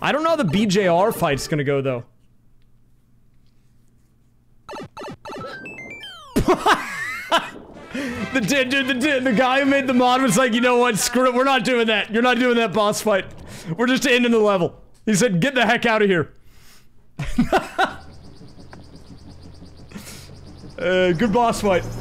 I don't know how the BJR fight's gonna go, though. The guy who made the mod was like, you know what, screw it, we're not doing that. You're not doing that boss fight. We're just ending the level. He said, get the heck out of here. Good boss fight.